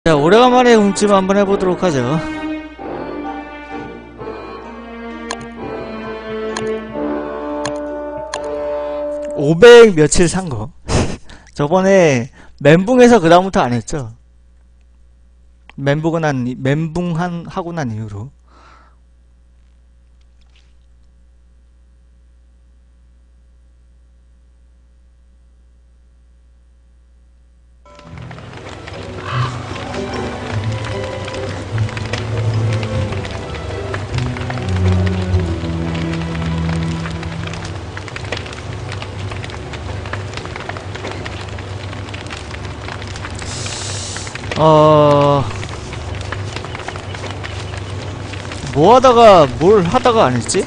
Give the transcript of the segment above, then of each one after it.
자, 오래간만에 움찜 한번 해보도록 하죠. (500) 며칠 산 거. 저번에 멘붕해서 그 다음부터 안 했죠. 하고 난 이후로. 뭐 하다가 뭘 하다가 안 했지?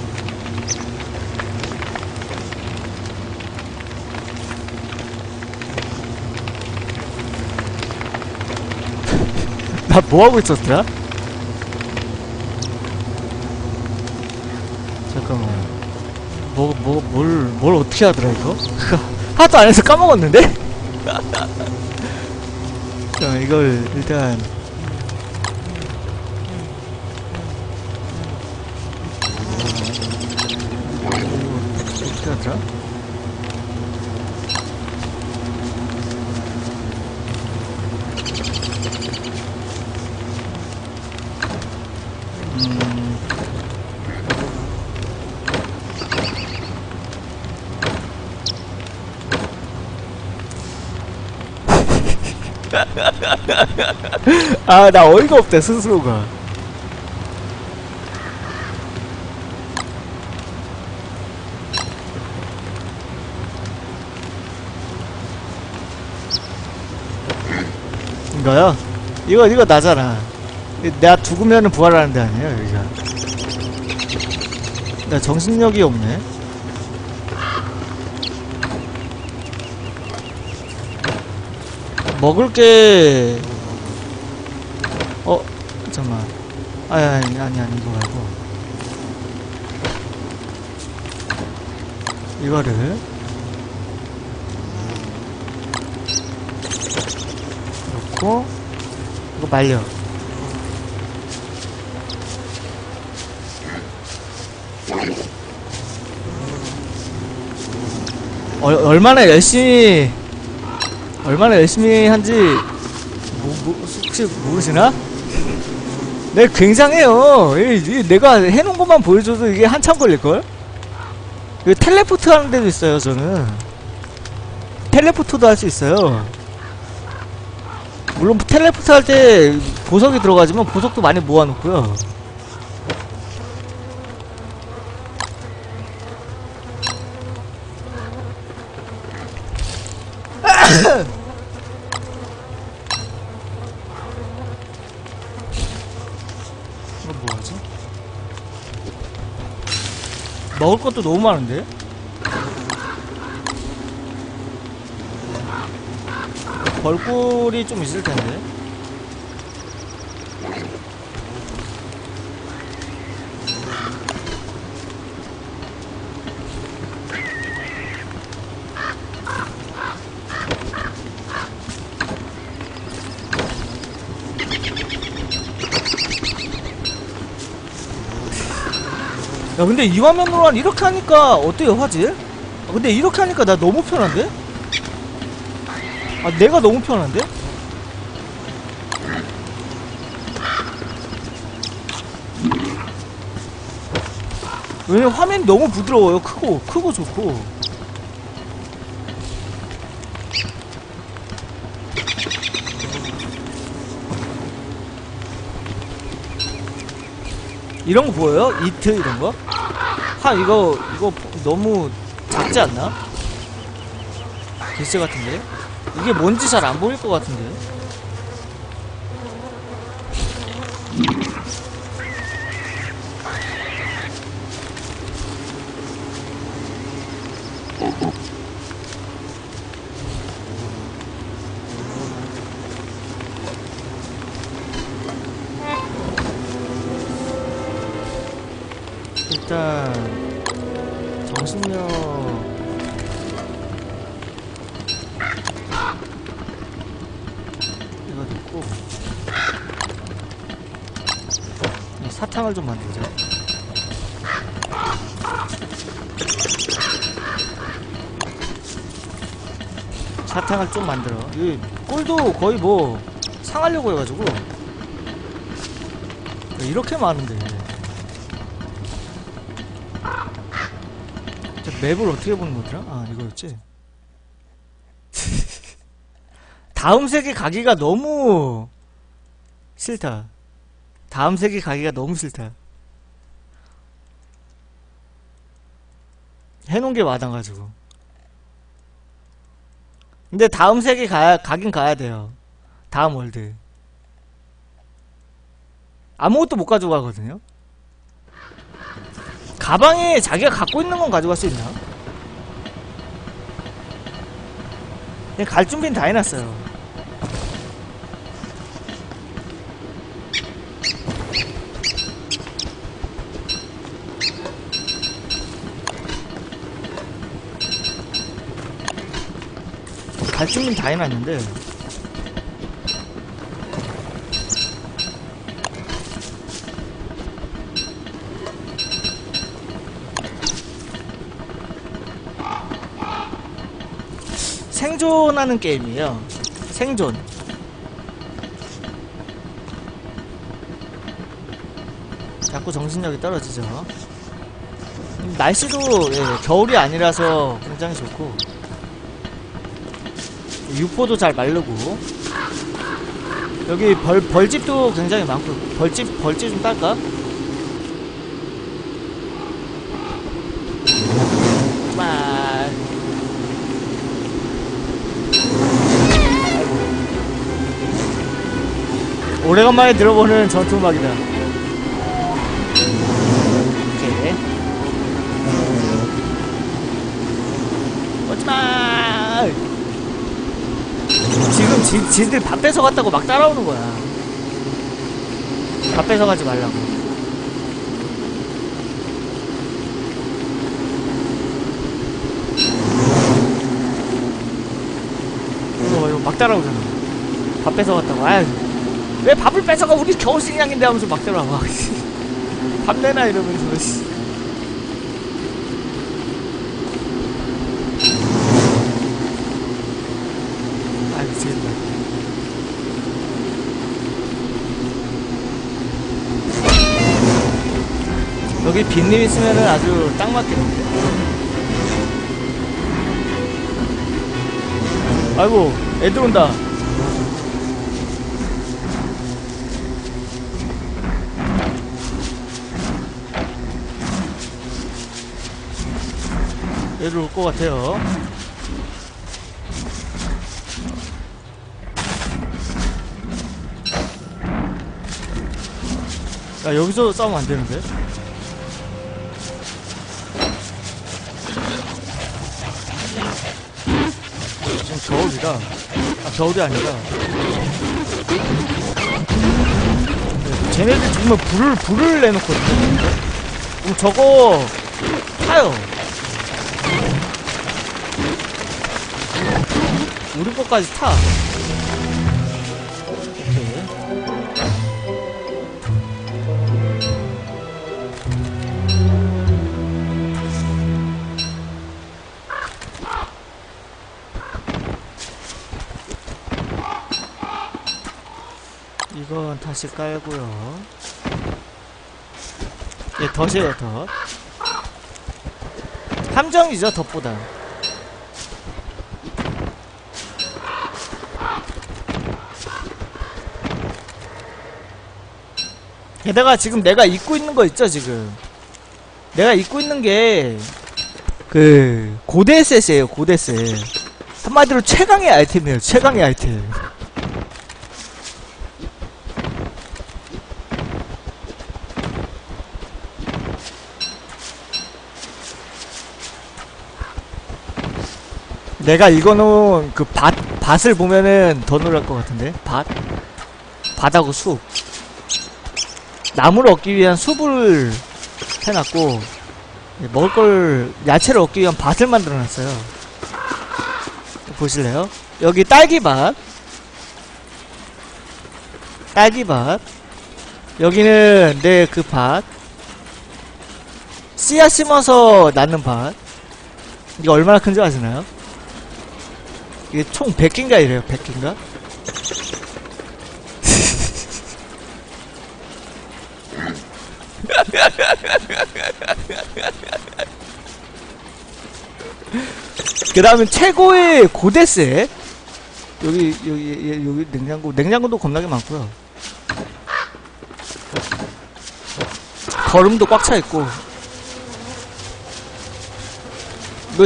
나 뭐 하고 있었더라? 잠깐만. 뭘 어떻게 하더라, 이거? 하도 안 해서 까먹었는데? 자, 이걸 일단 어떻게 하더라? 아, 나 어이가 없다, 스스로가. 이거요? 이거 나잖아. 내가 죽으면은 부활하는 데 아니에요, 여기가. 나 정신력이 없네. 먹을 게 잠깐만. 아니 이거 말고 이거를 넣고 이거 말려. 얼마나 열심히 한지 혹시 모르시나? 네, 굉장해요. 내가 해놓은 것만 보여줘도 이게 한참 걸릴걸? 이거 텔레포트 하는 데도 있어요. 저는 텔레포트도 할 수 있어요. 물론 텔레포트 할 때 보석이 들어가지만 보석도 많이 모아놓고요. 이거 뭐하지? 먹을 것도 너무 많은데? 벌꿀이 좀 있을텐데? 야, 근데 이 화면으로 이렇게 하니까 어때요, 화질? 근데 이렇게 하니까 나 너무 편한데? 내가 너무 편한데? 왜냐면 화면이 너무 부드러워요. 크고 좋고. 이런 거 보여요? 이트 이런 거? 이거 너무 작지 않나? 글씨 같은데? 이게 뭔지 잘 안 보일 것 같은데? 일단 정신력 이거 넣고 사탕을 좀 만들자. 사탕을 좀 만들어. 이 꿀도 거의 뭐 상하려고 해가지고 이렇게 많은데. 저 맵을 어떻게 보는 거더라? 아, 이거였지. 다음 세계 가기가 너무 싫다. 다음 세계 가기가 너무 싫다. 해놓은 게 많아가지고. 근데 다음 세계 가긴 가야 돼요. 다음 월드. 아무것도 못 가지고 가거든요. 가방에 자기가 갖고 있는 건 가져갈 수 있나? 그냥 갈 준비는 다 해놨어요. 갈 준비는 다 해놨는데 생존하는 게임이에요. 생존. 자꾸 정신력이 떨어지죠. 날씨도 겨울이 아니라서 굉장히 좋고 유포도 잘 마르고 여기 벌집도 굉장히 많고 벌집 좀 딸까? 오래간만에 들어보는 전투음악이다. 오케이. 오지마! 지금 지들 밥 뺏어갔다고 막 따라오는 거야. 밥 뺏어가지 말라고. 이거 막 따라오잖아. 밥 뺏어갔다고. 아유. 왜 밥을 뺏어가? 우리 겨울 식량인데 하면서 막 들어와. 밥 내놔 이러면서. 아, 미치겠다. 여기 빈님 있으면은 아주 딱 맞겠는데. 아이고, 애들 온다. 애들 올 것 같아요. 야, 여기서 싸우면 안 되는데? 지금 겨울이라. 아, 겨울이 아니라. 네, 쟤네들 정말 불을 내놓거든요. 그럼 저거 타요. 우리 거까지 타. 오케이. 이건 다시 깔고요. 예, 덫이에요, 덫. 함정이죠, 덫보다. 게다가 지금 내가 입고 있는 거 있죠, 지금. 내가 입고 있는 게, 고대셋이에요, 고대셋. 한마디로 최강의 아이템이에요, 최강의 아이템. 내가 읽어놓은 그 밭을 보면은 더 놀랄 것 같은데? 밭하고 숲. 나무를 얻기 위한 숲을 해놨고, 먹을 걸, 야채를 얻기 위한 밭을 만들어놨어요. 보실래요? 여기 딸기밭. 여기는 내 그 밭. 씨앗 심어서 낳는 밭. 이게 얼마나 큰지 아시나요? 이게 총 100개인가 이래요. 100개인가? 그 다음에 최고의 고데스. 여기 냉장고도 겁나게 많고요. 거름도 꽉 차 있고. 뭐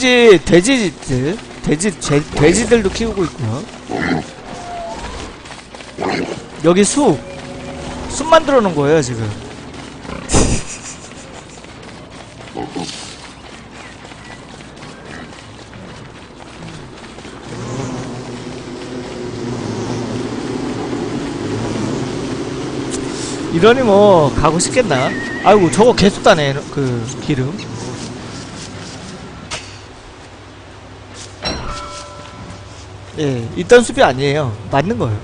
돼지들도 키우고 있고요. 여기 숲 만들어 놓은 거예요 지금. 이러니 뭐 가고 싶겠나? 아이고 저거 계속 따네 그 기름. 예, 있던 숲이 아니에요. 맞는 거예요.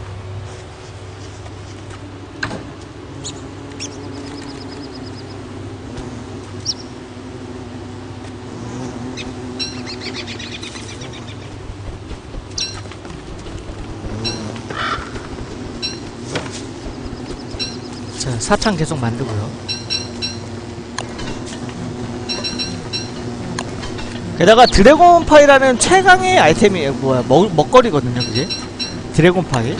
자, 사탕 계속 만들고요. 게다가 드래곤파이라는 최강의 아이템이 뭐야 먹거리거든요 그게. 드래곤파이.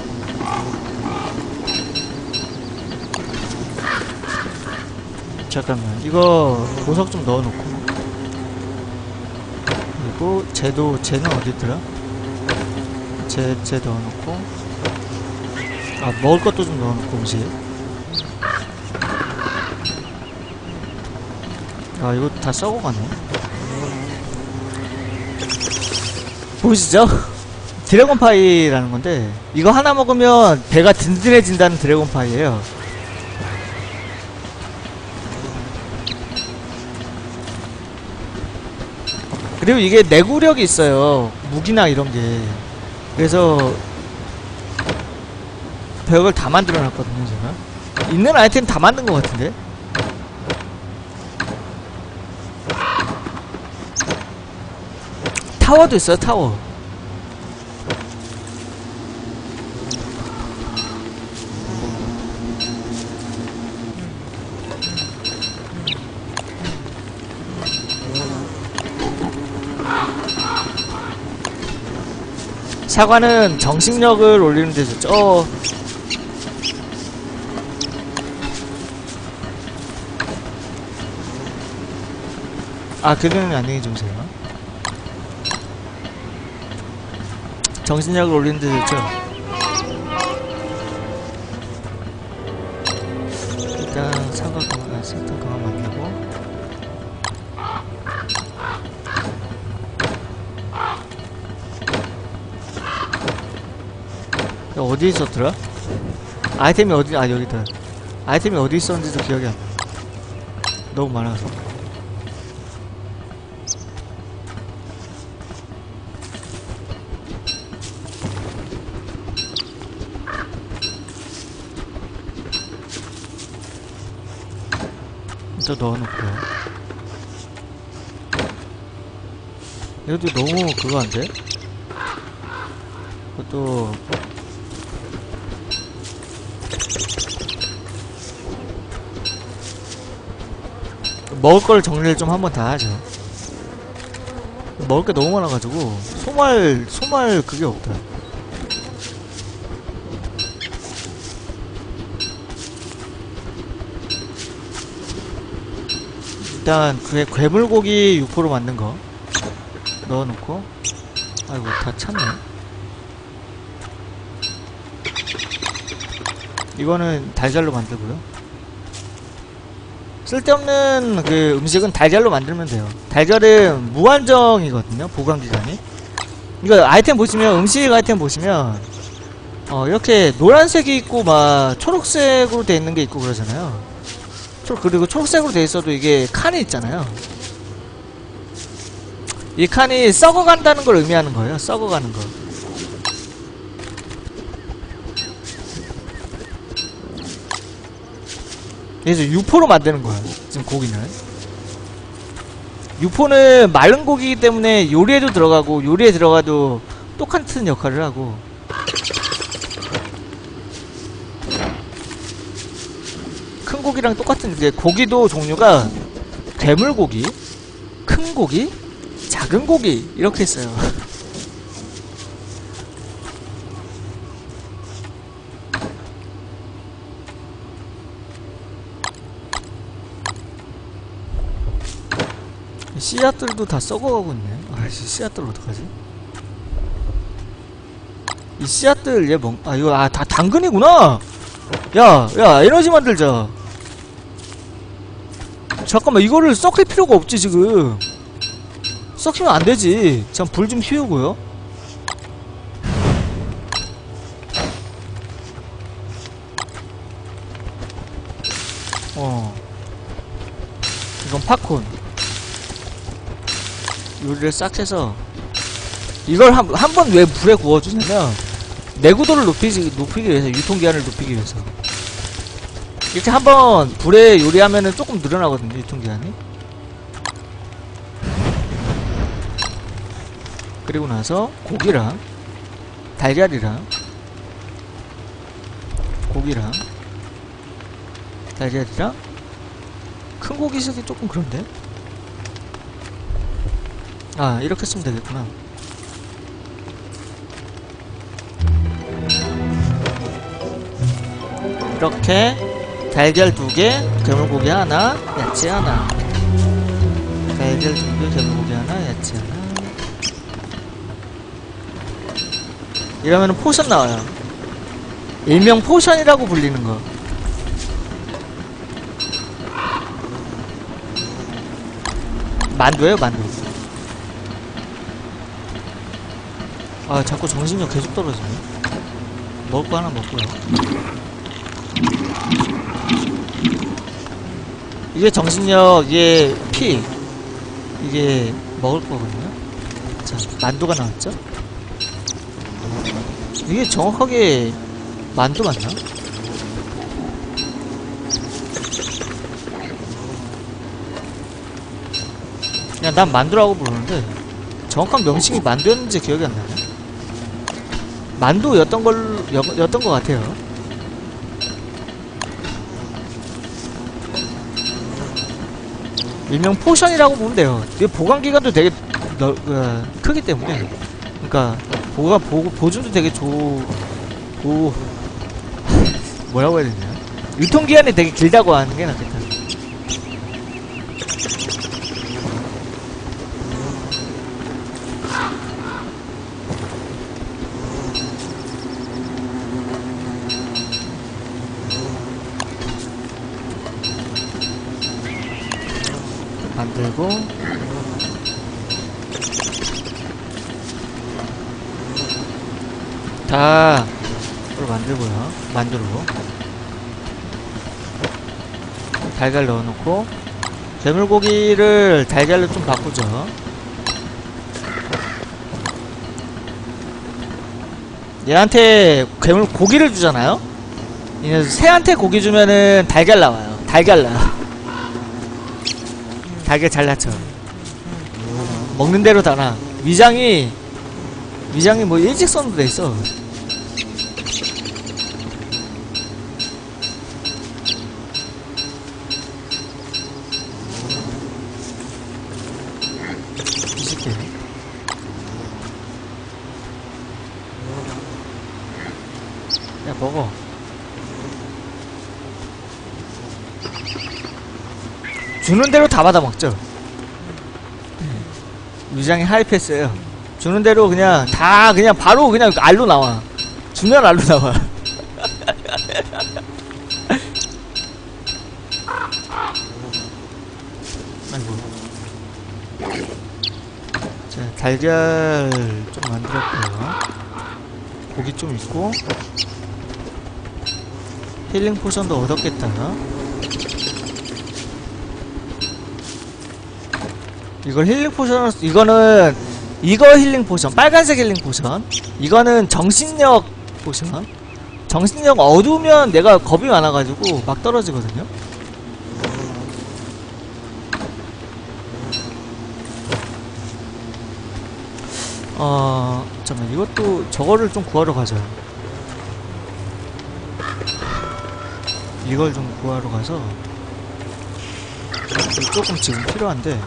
잠깐만 이거 보석 좀 넣어놓고. 그리고 쟤는 어디있더라? 쟤 넣어놓고. 아 먹을 것도 좀 넣어놓고 음식. 아 이거 다 썩어가네. 보이시죠? 드래곤파이라는 건데 이거 하나 먹으면 배가 든든해진다는 드래곤파이예요. 그리고 이게 내구력이 있어요. 무기나 이런게. 그래서 벽을 다 만들어놨거든요 제가. 있는 아이템 다 만든 것 같은데. 타워도 있어요 타워. 사과는 정식력을 올리는 데 좋죠. 아 그거는 안녕히 주무세요. 정신력을 올리는 데 좋죠. 일단 사과 그만, 설탕 그만 만들고. 어디 있었더라? 아이템이 어디, 아 여기다. 아이템이 어디 있었는지도 기억이 안 나. 너무 많아서. 또 넣어놓고요. 이것도 너무 그거 안돼? 그것도 먹을 걸 정리를 좀 한번 다 하죠. 먹을 게 너무 많아가지고 소말 그게 없다. 일단 그게 괴물고기 6% 만든 거 넣어놓고. 아이고 다 찼네. 이거는 달걀로 만들고요. 쓸데없는 그 음식은 달걀로 만들면 돼요. 달걀은 무한정이거든요 보관기간이. 이거 아이템 보시면, 음식 아이템 보시면 이렇게 노란색이 있고 막 초록색으로 돼 있는 게 있고 그러잖아요. 그리고 초록색으로 돼 있어도 이게 칸이 있잖아요. 이 칸이 썩어간다는 걸 의미하는 거예요. 썩어가는 거. 그래서 유포로 만드는 거야 지금 고기는. 유포는 마른 고기이기 때문에 요리에도 들어가고 요리에 들어가도 똑같은 역할을 하고. 큰 고기랑 똑같은, 이제 고기도 종류가 괴물고기, 큰 고기, 작은 고기 이렇게 있어요. 씨앗들도 다 썩어가고 있네. 아이씨, 씨앗들 어떡하지? 이 씨앗들 얘 아 이거 다 당근이구나. 야 에너지 만들자. 잠깐만, 이거를 썩힐 필요가 없지 지금. 썩히면 안 되지. 참, 불 좀 피우고요. 이건 팝콘. 요리를 싹 해서 이걸 한 번 왜 불에 구워주냐면 내구도를 높이기 위해서, 유통기한을 높이기 위해서. 이렇게 한번 불에 요리하면은 조금 늘어나거든요, 유통기한이. 그리고 나서 고기랑 달걀이랑 고기랑 달걀이랑 큰 고기 쓰기 조금 그런데? 아, 이렇게 쓰면 되겠구나. 이렇게 달걀 2개, 괴물고기 하나, 야채 하나. 달걀 2개, 괴물고기 하나, 야채 하나. 이러면은 포션 나와요. 일명 포션이라고 불리는 거. 만두예요, 만두. 아, 자꾸 정신력 계속 떨어지네. 먹을 거 하나 먹고요. 이게 정신력, 이게 피, 이게 먹을 거거든요. 자, 만두가 나왔죠? 이게 정확하게 만두 맞나? 그냥 난 만두라고 부르는데 정확한 명칭이 만두였는지 기억이 안 나네. 만두였던 것 같아요. 일명 포션이라고 보면 돼요. 이게 보관기간도 되게 크기 때문에, 그러니까 보존도 되게 뭐라고 해야 되냐, 유통기한이 되게 길다고 하는 게 낫겠다. 만들고 다 만들고요. 만두로 달걀 넣어놓고, 괴물고기를 달걀로 좀 바꾸죠. 얘한테 괴물고기를 주잖아요. 얘는 새한테 고기 주면은 달걀 나와요. 달걀 나와. 달걀 잘 낳죠. 먹는 대로 다 나. 위장이 뭐 일직선으로 돼 있어. 뒤집게. 야, 먹어. 주는 대로 다 받아 먹죠. 위장이 하이패스예요. 주는 대로 그냥 다 그냥 바로 그냥 알로 나와. 주면 알로 나와. 아이고. 자, 달걀 좀 만들었고요. 고기 좀 있고, 힐링 포션도 얻었겠다. 이걸 힐링 포션, 이거 힐링 포션, 빨간색 힐링 포션. 이거는 정신력 포션. 정신력 얻으면 내가 겁이 많아가지고 막 떨어지거든요. 잠깐만, 이것도 저거를 좀 구하러 가자. 이걸 좀 구하러 가서 조금 지금 필요한데.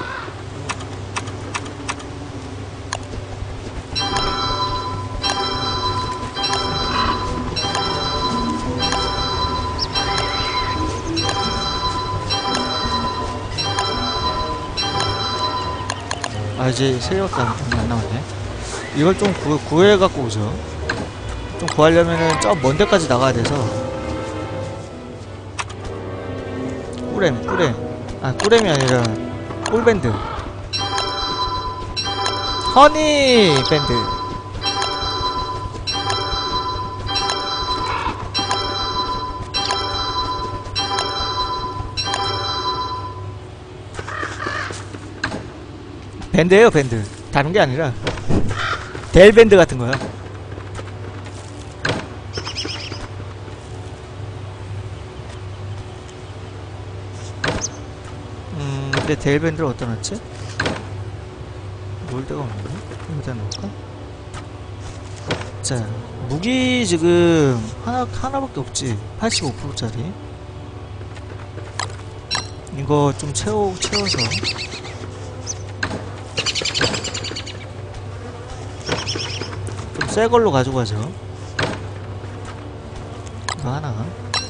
이제 3개밖에 안 나왔네. 이걸 좀 구해갖고 오죠. 좀 구하려면은 저 먼 데까지 나가야 돼서. 꿀램. 꿀램이 아니라 꿀밴드. 허니 밴드. 밴드예요, 밴드. 다른 게 아니라 델 밴드 같은 거야. 근데 델 밴드를 어디다 놨지? 놓을 데가 없네. 여기다 놓을까? 자, 무기 지금 하나밖에 없지. 85%짜리. 이거 좀 채워서. 좀 새 걸로 가져가죠. 이거 하나.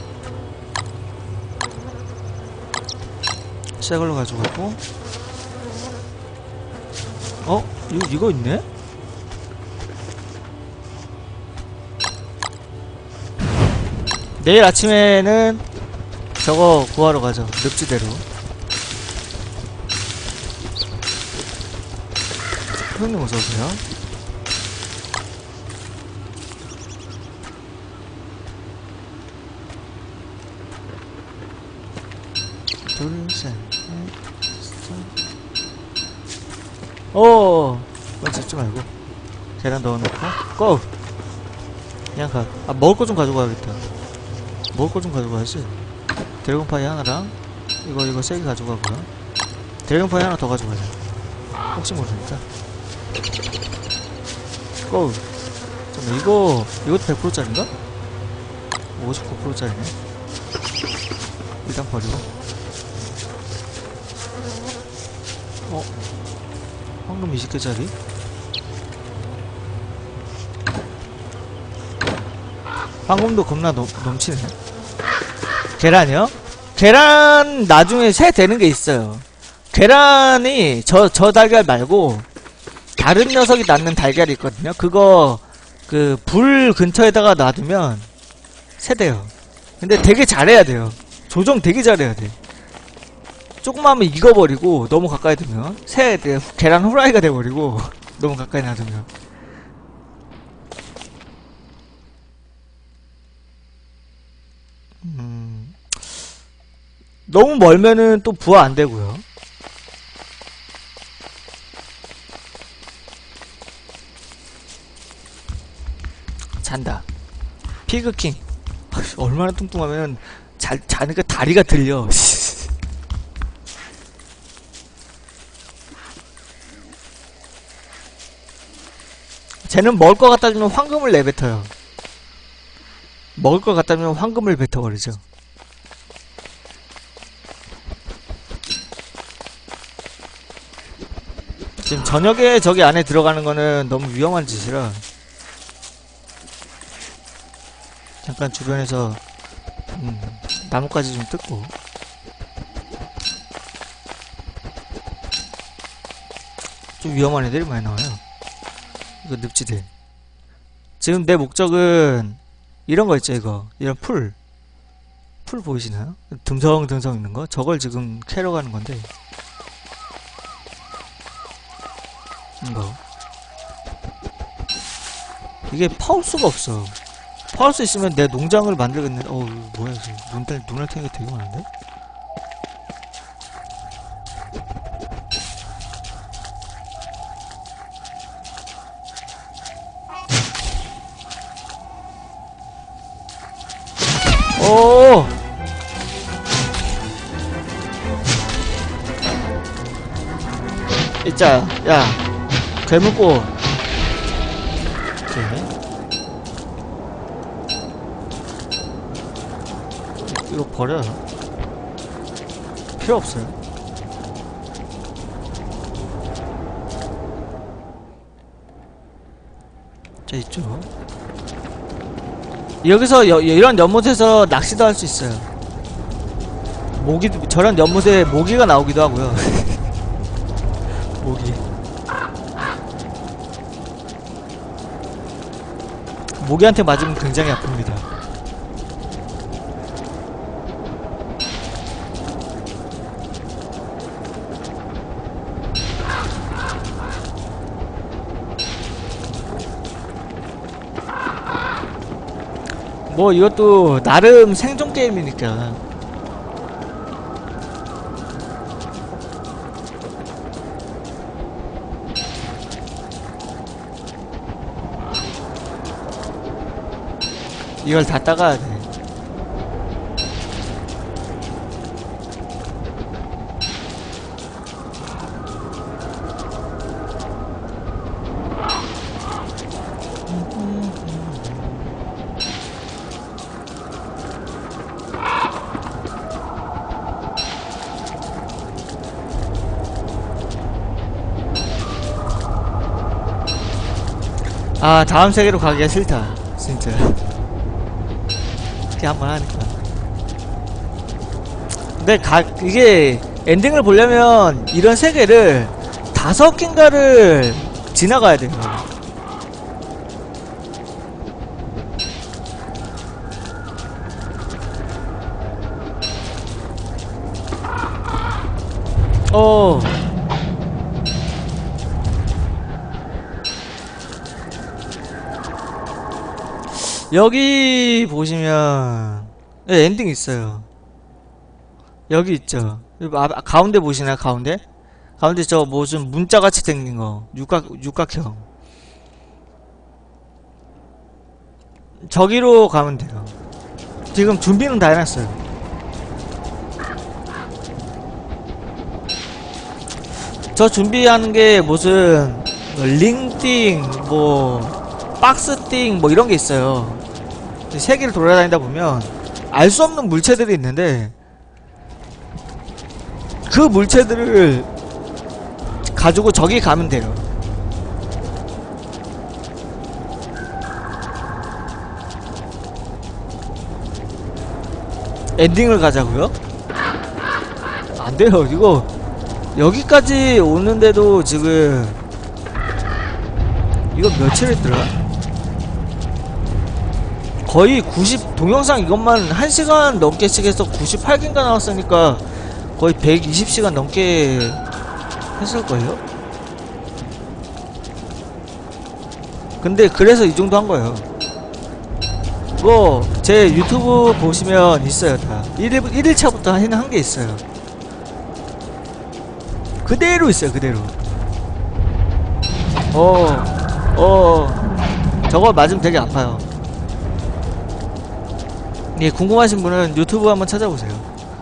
새 걸로 가져가고. 이거 있네? 내일 아침에는 저거 구하러 가죠. 늪지대로. 형님 어서오세요. 둘, 셋, 넷, 그건 잡지 말고 계란 넣어놓고 고! 그냥 가. 먹을 거 좀 가져가야겠다. 먹을 거 좀 가져가야지. 드래곤파이 하나랑 이거 3개 가져가고요. 드래곤파이 하나 더 가져가자. 혹시 모르니까. 고! 잠깐만, 이것도 100%짜린가? 59%짜리네. 일단 버리고. 황금 20개짜리? 황금도 겁나 넘치네. 계란이요? 계란 나중에 새 되는 게 있어요. 계란이 저 달걀 말고 다른 녀석이 낳는 달걀이 있거든요. 그거 불 근처에다가 놔두면 새 돼요. 근데 되게 잘해야 돼요. 조정 되게 잘해야 돼. 조금만 하면 익어버리고 너무 가까이 두면 새 계란 후라이가 돼버리고 너무 가까이 놔두면. 너무 멀면은 또 부화 안 되고요. 잔다. 피그킹. 얼마나 뚱뚱하면 자니까 다리가 들려. 쟤는 먹을 것 갖다 주면 황금을 내뱉어요. 먹을 것 갖다 주면 황금을 뱉어버리죠. 지금 저녁에 저기 안에 들어가는 거는 너무 위험한 짓이라 잠깐 주변에서 나뭇가지 좀 뜯고. 좀 위험한 애들이 많이 나와요. 이거 늪지대. 지금 내 목적은 이런 거 있죠. 이런 풀 보이시나요? 듬성듬성 있는 거? 저걸 지금 캐러 가는 건데, 이거 이게 파울 수가 없어. 파울 수 있으면 내 농장을 만들겠는데. 이거 뭐야 지금 눈알 탱이가 되게 많은데? 오! 있자, 야, 괴물꽃. 이거 버려요. 필요 없어요. 자, 있죠. 여기서 이런 연못에서 낚시도 할 수 있어요. 저런 연못에 모기가 나오기도 하고요. 모기. 모기한테 맞으면 굉장히 아픕니다. 뭐 이것도 나름 생존 게임이니까. 이걸 다 따가야 돼. 아, 다음 세계로 가기가 싫다. 진짜. 이렇게 한번 하니까. 근데 이게 엔딩을 보려면 이런 세계를 5개인가를 지나가야 돼요. 여기 보시면 엔딩 있어요. 여기 있죠. 가운데 보시나요? 가운데 저 무슨 문자같이 생긴거 육각형. 저기로 가면 돼요. 지금 준비는 다 해놨어요. 저 준비하는게 무슨 링띵 뭐 박스띵 뭐 이런게 있어요. 세계를 돌아다니다 보면 알 수 없는 물체들이 있는데 그 물체들을 가지고 저기 가면 돼요. 엔딩을 가자고요? 안 돼요. 이거 여기까지 오는데도 지금 이거 며칠 했더라? 거의 90 동영상 이것만 1시간 넘게씩 해서 98개인가 나왔으니까 거의 120시간 넘게 했을걸요? 근데 그래서 이 정도 한 거예요. 이거 제 유튜브 보시면 있어요. 다 1일차부터 한 게 있어요. 그대로 있어요. 그대로. 저거 맞으면 되게 아파요. 예, 궁금하신 분은 유튜브 한번 찾아보세요.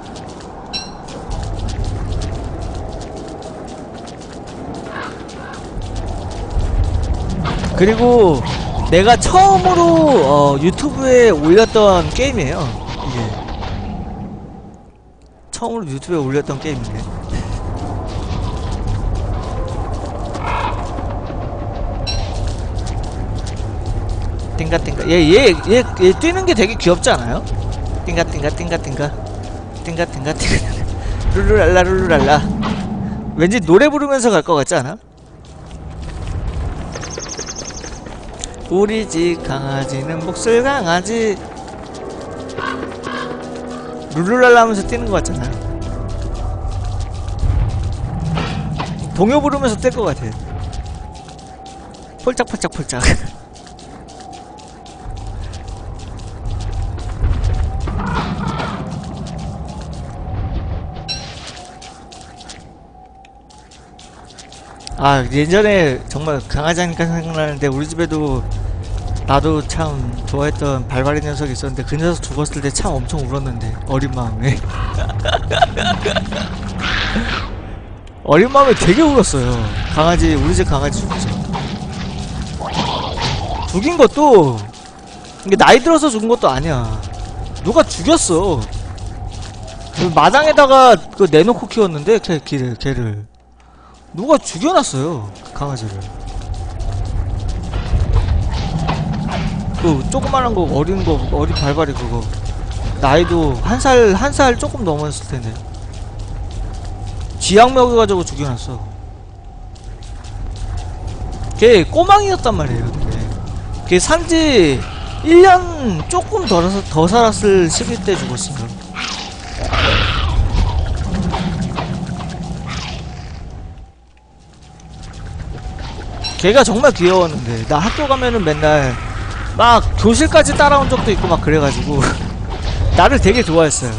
그리고 내가 처음으로 유튜브에 올렸던 게임이에요. 이게 처음으로 유튜브에 올렸던 게임인데 띵가띵가. 얘 뛰는게 되게 귀엽지 않아요? 띵가띵가 띵가띵가 띵가띵가 띵가 룰루랄라 룰루랄라. 왠지 노래 부르면서 갈 것 같지 않아? 우리 집 강아지는 목술 강아지. 룰루랄라 하면서 뛰는 것 같잖아. 동요 부르면서 뛸 것 같아. 폴짝폴짝폴짝. 아, 예전에 정말 강아지 하니까 생각나는데 우리 집에도 나도 참 좋아했던 발발이 녀석이 있었는데 그 녀석 죽었을 때 참 엄청 울었는데 어린 마음에. 어린 마음에 되게 울었어요. 강아지, 우리 집 강아지 죽었어. 죽인 것도 이게 나이 들어서 죽은 것도 아니야. 누가 죽였어. 마당에다가 그 내놓고 키웠는데 걔를 누가 죽여놨어요, 그 강아지를. 그 조그만한 거, 어린 거, 어린 발발이 그거 나이도 한 살 조금 넘었을 텐데 쥐약 먹여가지고 죽여놨어. 걔 꼬망이였단 말이에요. 근데 걔 산지 1년 조금 더 살았을 시기 때 죽었어요. 걔가 정말 귀여웠는데 나 학교 가면은 맨날 막 교실까지 따라온 적도 있고 막 그래가지고 나를 되게 좋아했어요.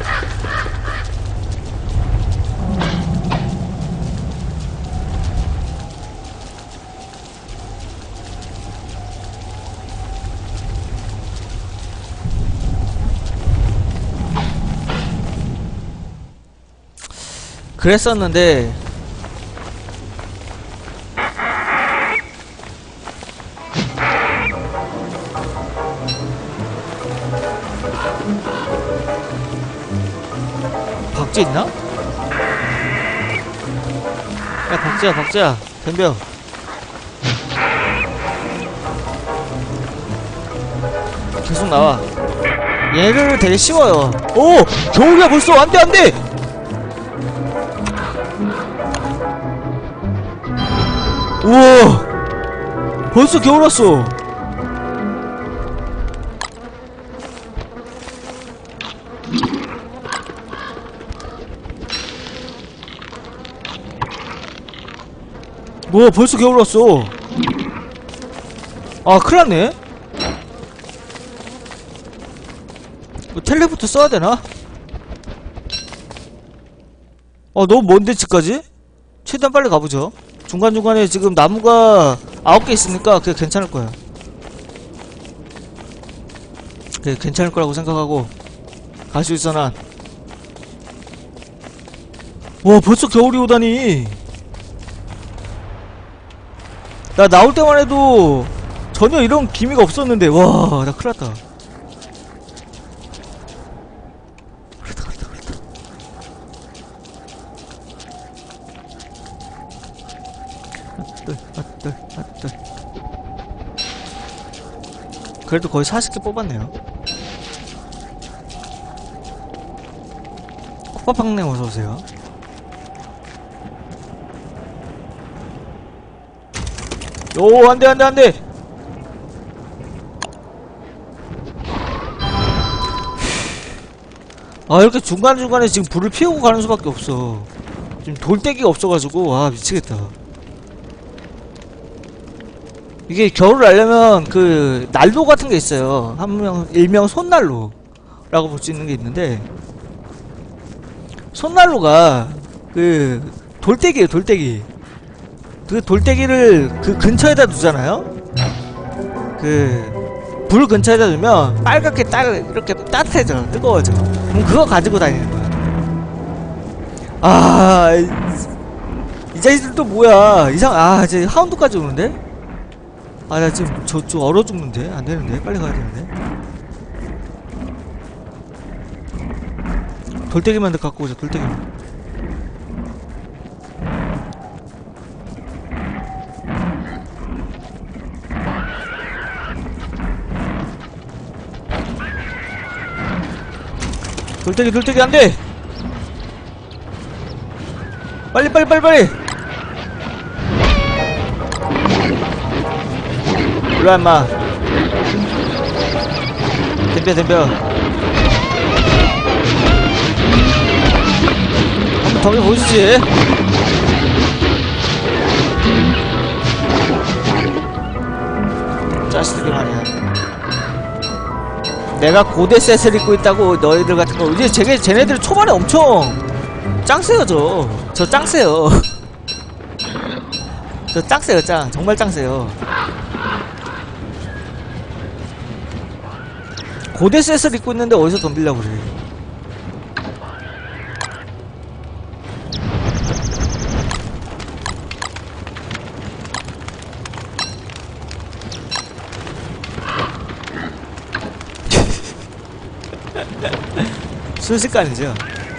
그랬었는데 박쥐 있나? 야 박쥐야 덤벼. 계속 나와. 얘를 되게 쉬워요. 오! 겨울이야 벌써. 안돼. 우와! 벌써 겨울 왔어. 뭐야, 벌써 겨울 왔어. 아, 큰일났네. 텔레포트 써야되나? 너무 먼데 집까지? 최대한 빨리 가보죠. 중간중간에 지금 나무가 9개 있으니까 그게 괜찮을 거야. 그게 괜찮을 거라고 생각하고 갈 수 있어 난. 와, 벌써 겨울이 오다니. 나 나올 때만 해도 전혀 이런 기미가 없었는데, 와, 나 큰일났다. 하나, 둘. 그래도 거의 40개 뽑았네요. 코파팡님 어서오세요. 오, 안돼. 아, 이렇게 중간중간에 지금 불을 피우고 가는 수밖에 없어. 지금 돌떼기가 없어가지고, 아, 미치겠다. 이게 겨울을 알려면 그 난로 같은 게 있어요. 일명 손난로라고 볼 수 있는 게 있는데, 손난로가 그 돌떼기예요, 돌떼기. 그 돌떼기를 그 근처에다 두잖아요. 그 불 근처에다 두면 빨갛게 이렇게 따뜻해져, 뜨거워져. 그럼 그거 가지고 다니는 거야. 아, 이 자식들 또 뭐야? 이제 하운드까지 오는데? 아, 나 지금 저 얼어 죽는데? 안 되는데? 빨리 가야 되는데? 돌떼기만 더 갖고 오자, 돌떼기만. 돌떼기 안 돼! 빨리! 일로와, 임마. 덤벼. 한번 덤벼 보시지. 자식들이 말이야. 내가 고대 셋을 입고 있다고 너희들 같은 거. 이제 쟤네들 초반에 엄청 짱세요. 저 짱세요. 저 짱세요. 정말 짱세요. 고대 셋을 입고 있는데 어디서 덤비려고 그래. 순식간이죠.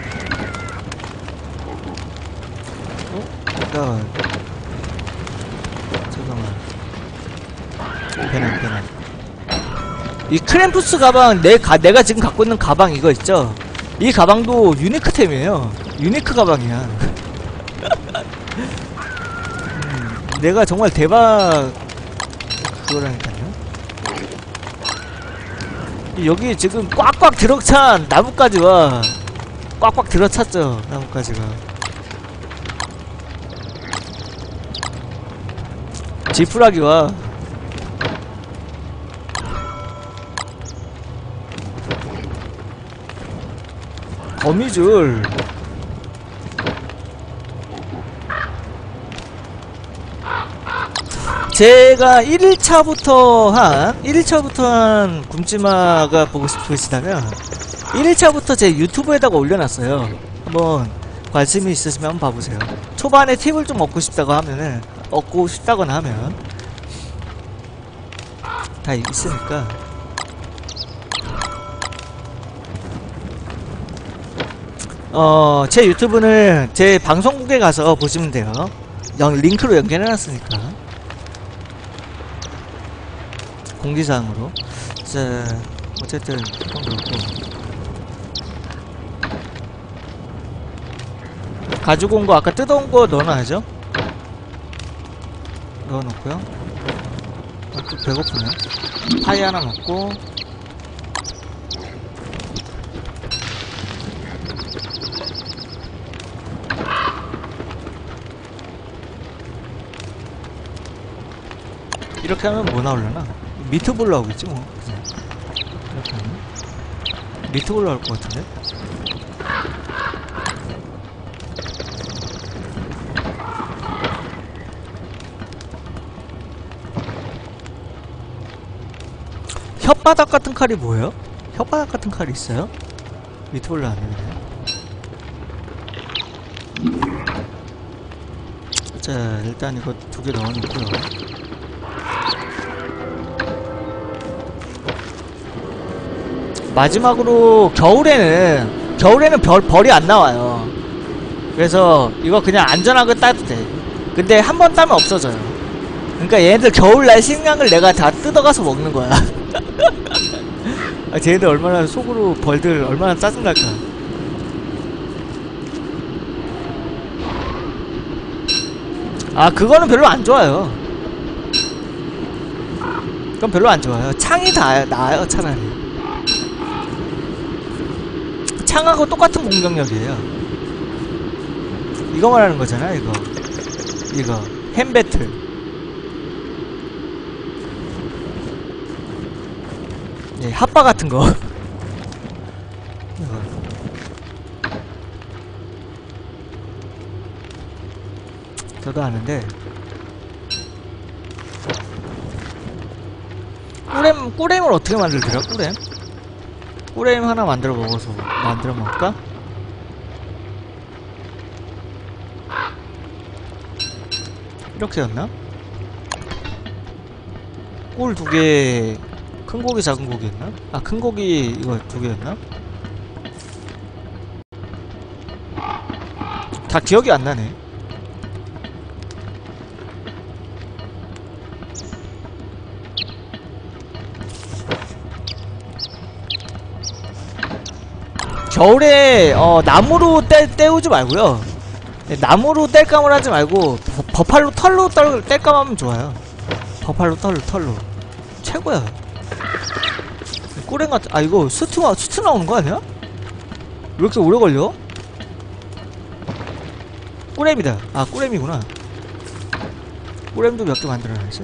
잠깐만. 배낭. 이 크램푸스 가방, 내가 지금 갖고 있는 가방 이거 있죠? 이 가방도 유니크템이에요. 유니크 가방이야. 내가 정말 대박 그거라니까요. 여기 지금 꽉꽉 들어찬 나뭇가지와 꽉꽉 들어찼죠. 나뭇가지가 지푸라기와 거미줄, 제가 1일차부터 한 굶지마가 보고 싶으시다면 1일차부터 제 유튜브에다가 올려놨어요. 한번 관심이 있으시면 한번 봐보세요. 초반에 팁을 좀 얻고 싶다거나 하면 다 있으니까. 제 유튜브는 제 방송국에 가서 보시면 돼요. 링크로 연결해놨으니까. 공지사항으로. 자, 어쨌든 그건 그렇고, 가지고 온 거 아까 뜯어온 거 넣어놔야죠. 넣어놓고요. 또 배고프네. 파이 하나 먹고, 이렇게 하면 뭐 나오려나? 미트볼 나오겠지 뭐. 이렇게 하면 미트볼 나올 것 같은데? 혓바닥 같은 칼이 뭐예요? 혓바닥 같은 칼이 있어요? 미트볼 나왔네. 자, 일단 이거 2개 넣어놓고요. 마지막으로 겨울에는 벌이 안 나와요. 그래서 이거 그냥 안전하게 따도 돼. 근데 한 번 따면 없어져요. 그러니까 얘네들 겨울날 식량을 내가 다 뜯어가서 먹는 거야. 아, 쟤네들 얼마나 속으로 벌들 얼마나 짜증날까. 아, 그거는 별로 안 좋아요. 그건 별로 안 좋아요. 창이 다 나아요, 차라리. 창하고 똑같은 공격력이에요. 이거 말하는 거잖아, 이거 햄배틀. 예, 핫바 같은 거. 이거. 저도 아는데 꿀램을 어떻게 만들더라? 꿀램 하나 만들어 먹을까? 이렇게였나? 꿀 2개, 큰 고기 작은 고기였나? 아, 큰 고기 이거 2개였나? 다 기억이 안 나네. 겨울에 나무로 때우지 말고요. 나무로 뗄감을 하지 말고 버팔로 털로 뗄감하면 좋아요. 버팔로 털로 최고야. 꿀랭 같은. 아, 이거 수트 나오는 거 아니야? 왜 이렇게 오래 걸려? 꿀램이다. 아, 꿀램이구나. 꿀램도 몇 개 만들어놔야지.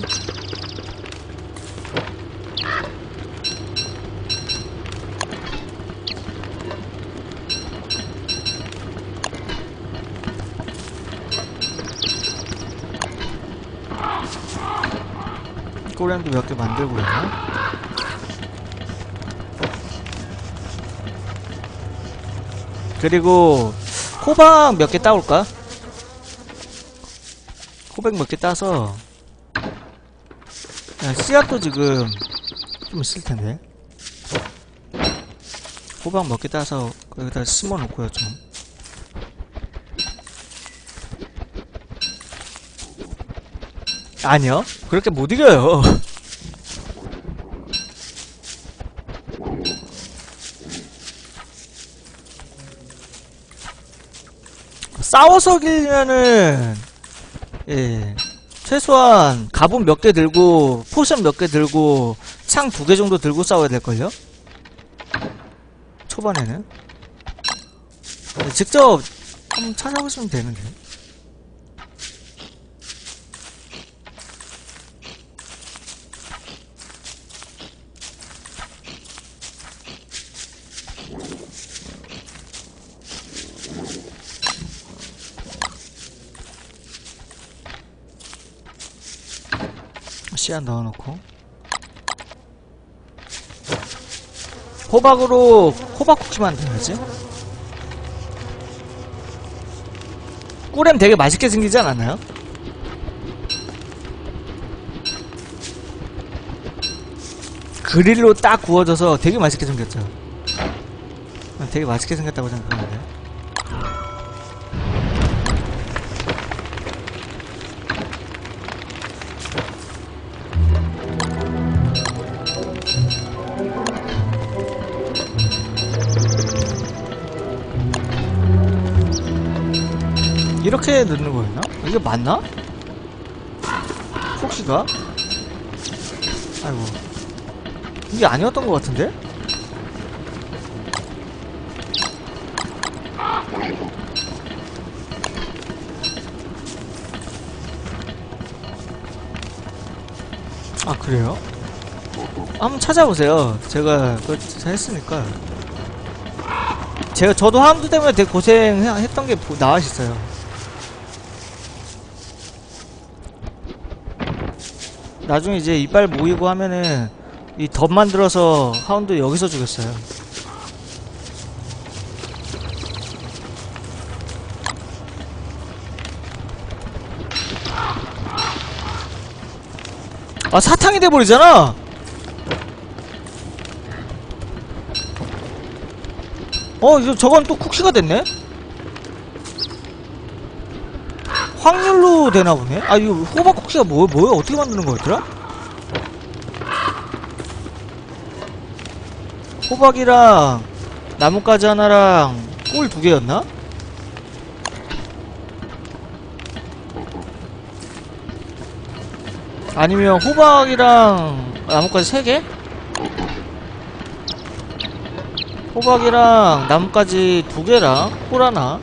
꿀램도 몇 개 만들고요. 그리고 호박 몇 개 따올까? 호박 몇 개 따서, 야, 씨앗도 지금 좀 있을텐데. 호박 몇 개 따서 여기다 심어놓고요. 좀 아니요. 그렇게 못 이겨요. 싸워서 이기면은, 예. 최소한, 갑옷 몇 개 들고, 포션 몇 개 들고, 창 2개 정도 들고 싸워야 될걸요? 초반에는. 직접, 한번 찾아보시면 되는데. 씨앗 넣어놓고 호박으로 호박 쿠키 만들어야지. 꿀엠 되게 맛있게 생기지 않았나요? 그릴로 딱 구워져서 되게 맛있게 생겼죠. 되게 맛있게 생겼다고 생각하는데. 이렇게 넣는 거였나? 이게 맞나? 혹시가? 아이고, 이게 아니었던 것 같은데? 아, 그래요? 한번 찾아보세요. 제가 그거 했으니까. 저도 함수 때문에 되게 고생했던 게 나와 있어요. 나중에 이제 이빨 모이고 하면은 이 덧 만들어서 하운드 여기서 죽였어요. 아, 사탕이 돼버리잖아. 저건 또 쿠키가 됐네? 확률로 되나보네? 아, 이거 호박 쿠키가 뭐야? 어떻게 만드는 거였더라? 호박이랑 나뭇가지 하나랑 꿀 2개였나? 아니면 호박이랑 나뭇가지 3개? 호박이랑 나뭇가지 2개랑 꿀 하나.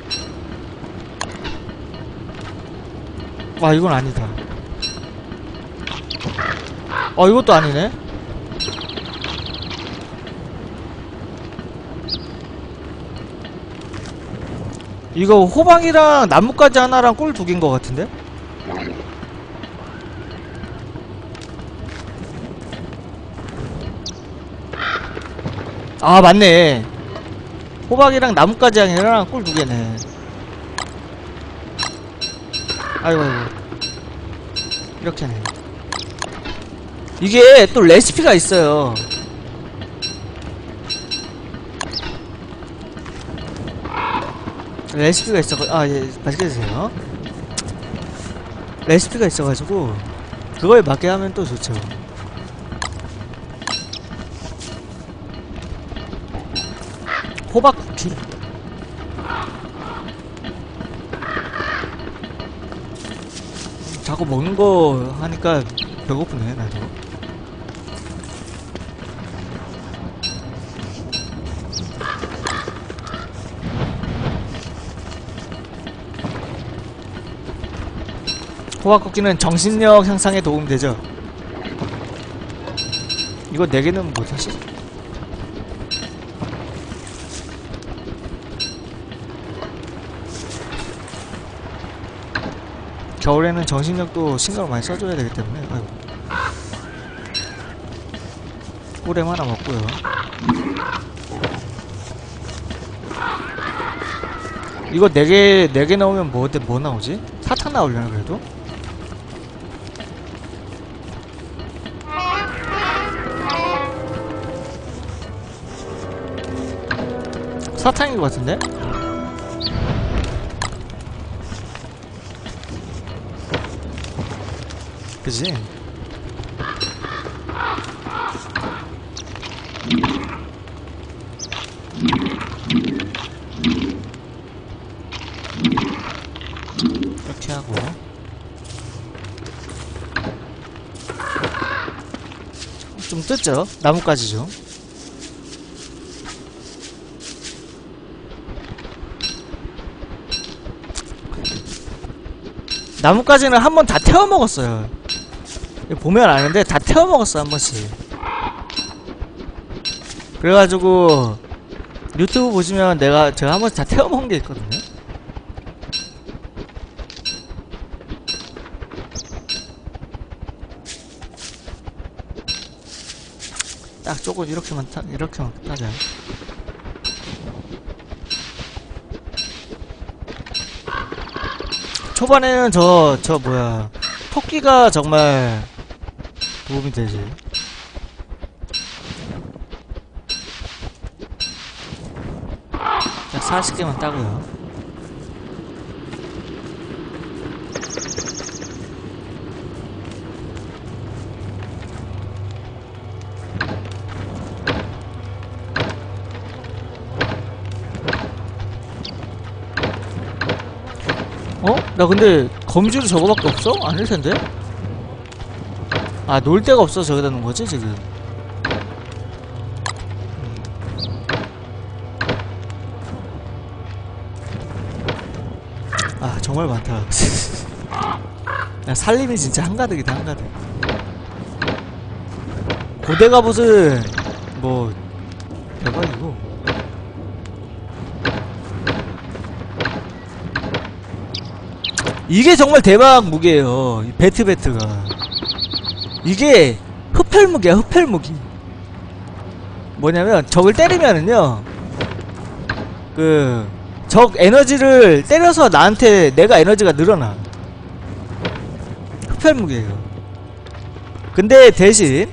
와, 이건 아니다. 이것도 아니네. 이거 호박이랑 나뭇가지 하나랑 꿀 2개인 것 같은데? 아, 맞네. 호박이랑 나뭇가지 하나랑 꿀 2개네. 아이고. 이렇게네. 이게 또 레시피가 있어요. 레시피가 있어가지고, 예, 맛있게 드세요. 레시피가 있어가지고, 그거에 맞게 하면 또 좋죠. 호박 쿠키. 자꾸 먹는 거 하니까 배고프네, 나도. 호박쿠키는 정신력 향상에 도움되죠. 이거 4개는 못하시? 겨울에는 정신력도 신경을 많이 써줘야 되기 때문에. 아이고. 꿀엠 하나 먹고요. 이거 4개 넣으면 뭐 나오지? 사탕 나오려나 그래도? 사탕인 것 같은데? 그지? 이렇게 하고 좀 뜯죠? 나뭇가지 좀. 나뭇가지는 한 번 다 태워 먹었어요. 보면 아는데 다 태워 먹었어 한 번씩. 그래가지고 유튜브 보시면 제가 한 번씩 다 태워 먹은 게 있거든요. 딱 조금 이렇게만 따자. 초반에는 저 뭐야 토끼가 정말 도움이 되지. 딱 40개만 따고요. 어? 나 근데 거미줄이 저거밖에 없어? 아닐텐데? 아, 놀 데가 없어서 저기다 놓은 거지, 지금? 아, 정말 많다. 야, 살림이 진짜 한가득이다, 한가득. 고대 갑옷은, 뭐, 대박이고. 이게 정말 대박 무기예요. 이 배트가. 이게 흡혈무기야, 흡혈무기. 뭐냐면 적을 때리면은요, 적 에너지를 때려서 나한테 내가 에너지가 늘어나. 흡혈무기예요. 근데 대신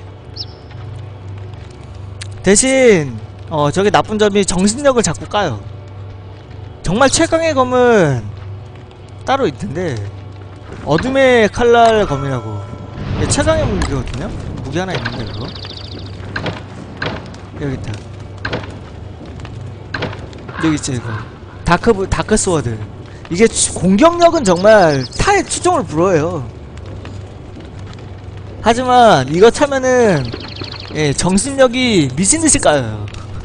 저게 나쁜 점이 정신력을 자꾸 까요. 정말 최강의 검은 따로 있던데, 어둠의 칼날 검이라고. 이게 최강의 무기거든요? 무기 하나 있는데, 이거. 여기 있다. 여기 있지, 이거. 다크 스워드. 이게 공격력은 정말 타의 추종을 불허해요. 하지만, 이거 차면은, 예, 정신력이 미친듯이 까요.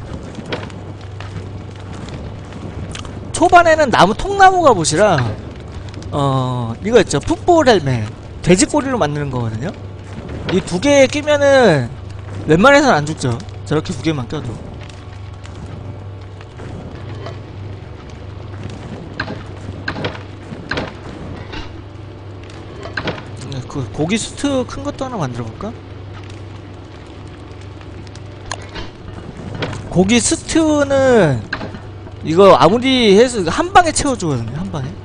초반에는 통나무 갑옷이랑, 이거 있죠. 풋볼 헬멧. 돼지꼬리로 만드는 거거든요? 이 두 개 끼면은 웬만해서는 안 죽죠. 저렇게 두 개만 껴도. 그 고기 수트 큰 것도 하나 만들어 볼까? 고기 스튜는 이거 아무리 해서 한 방에 채워주거든요. 한 방에.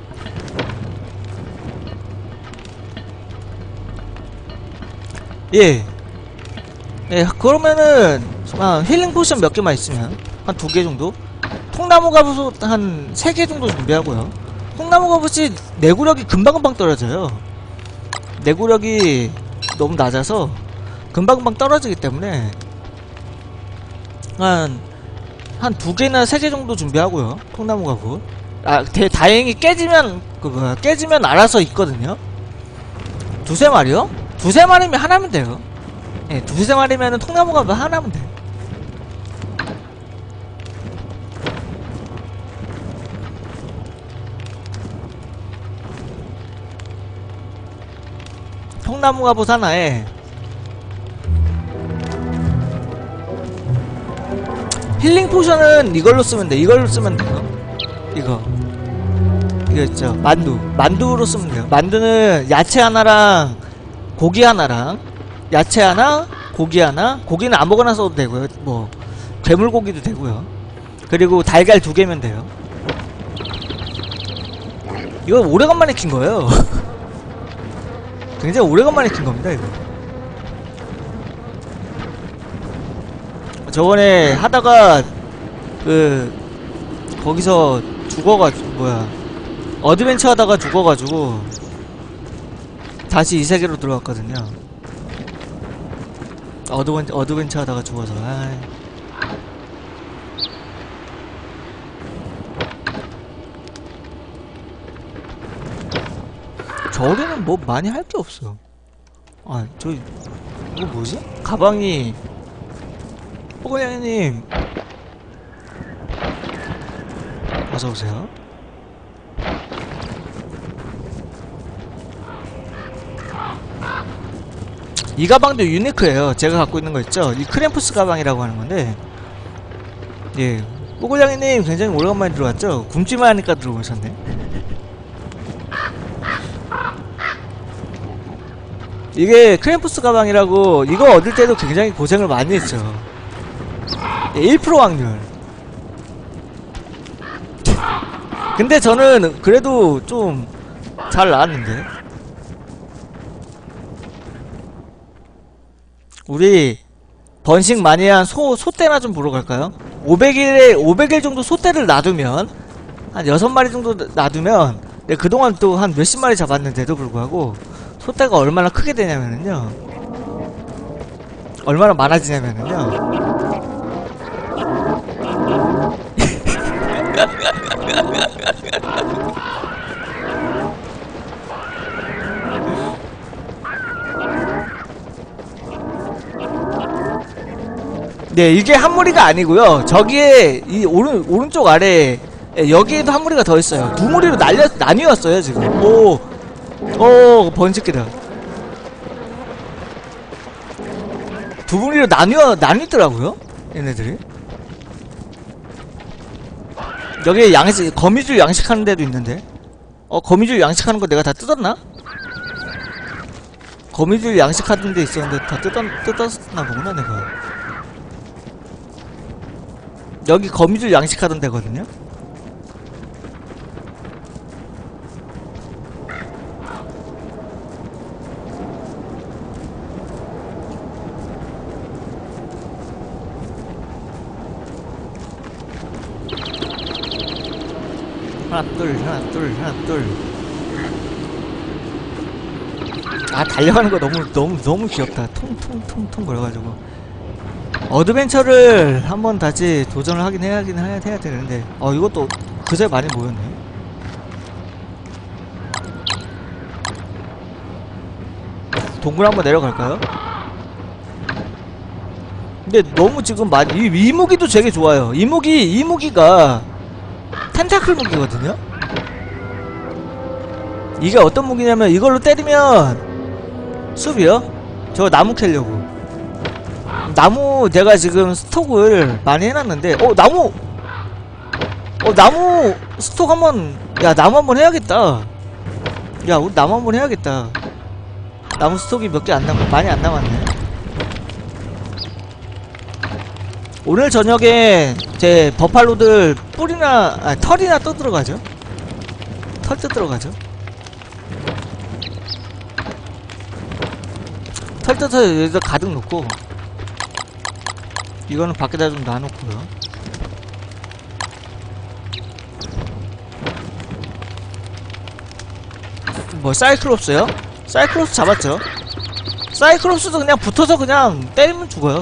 예. 예, 그러면은 힐링 포션 몇 개만 있으면 한 2개 정도? 통나무 갑옷 한 3개 정도 준비하고요. 통나무 갑옷이 내구력이 금방금방 떨어져요. 내구력이 너무 낮아서 금방금방 떨어지기 때문에 한 2개나 3개 정도 준비하고요. 통나무 갑옷. 다행히 깨지면 깨지면 알아서 있거든요. 2~3마리요? 2~3마리면 하나면 돼요. 예, 2~3마리면은 통나무 갑옷 하나면 돼. 통나무 갑옷 하나에 힐링 포션은 이걸로 쓰면 돼. 이걸로 쓰면 돼요. 이거 있죠. 만두로 쓰면 돼요. 만두는 야채 하나랑 고기 하나랑, 야채 하나, 고기 하나. 고기는 아무거나 써도 되고요. 뭐 괴물고기도 되고요. 그리고 달걀 2개면 돼요. 이거 오래간만에 킨 거예요. 굉장히 오래간만에 킨 겁니다, 이거. 저번에 하다가 거기서 죽어가지고 어드벤처 하다가 죽어가지고 다시 이 세계로 들어왔거든요. 어드벤처 하다가 죽어서. 아이. 저울에는 뭐 많이 할 게 없어. 아, 이거 뭐지? 가방이. 뽀글냥이님 어서오세요. 이 가방도 유니크해요. 제가 갖고 있는 거 있죠? 이 크램푸스 가방이라고 하는 건데, 예, 뽀글냥이님 굉장히 오래간만에 들어왔죠? 굶지만 하니까 들어오셨네. 이게 크램푸스 가방이라고, 이거 얻을 때도 굉장히 고생을 많이 했죠. 예, 1% 확률. 근데 저는 그래도 좀 잘 나왔는데. 우리 번식 많이 한 소떼나 좀 보러 갈까요? 500일 정도 소떼를 놔두면, 한 6마리 정도 놔두면, 내가 그동안 또 한 몇십 마리 잡았는데도 불구하고 소떼가 얼마나 크게 되냐면은요, 얼마나 많아지냐면은요, 네, 이게 한 무리가 아니고요. 저기에 이 오른쪽 아래 여기에도 한 무리가 더 있어요. 두 무리로 나뉘었어요 지금. 오, 번식기다. 두 무리로 나뉘더라고요. 얘네들이. 여기 거미줄 양식하는 데도 있는데. 거미줄 양식하는 거 내가 다 뜯었나? 거미줄 양식하는 데 있었는데 다 뜯었나 보구나 내가. 여기 거미줄 양식하던 데거든요? 하나 둘. 아, 달려가는 거 너무 귀엽다. 통통통통 걸어가지고. 어드벤처를 한번 다시 도전을 해야 되는데, 이것도 그새 많이 모였네. 동굴 한번 내려갈까요? 근데 너무 지금 이 무기도 되게 좋아요. 이 무기가 텐타클 무기거든요? 이게 어떤 무기냐면, 이걸로 때리면 숲이요? 저 나무 캐려고. 나무 내가 지금 스톡을 많이 해놨는데, 나무 스톡 한번, 야, 나무 한번 해야겠다. 야, 우리 나무 한번 해야겠다. 나무 스톡이 몇 개 많이 안 남았네. 오늘 저녁에 제 버팔로들 털이나 또 들어가죠. 털도 들어가죠. 털 뜯어서 여기다 가득 놓고, 이거는 밖에다 좀 놔놓고요. 뭐 사이클롭스요? 사이클롭스 잡았죠. 사이클롭스도 그냥 붙어서 그냥 때리면 죽어요.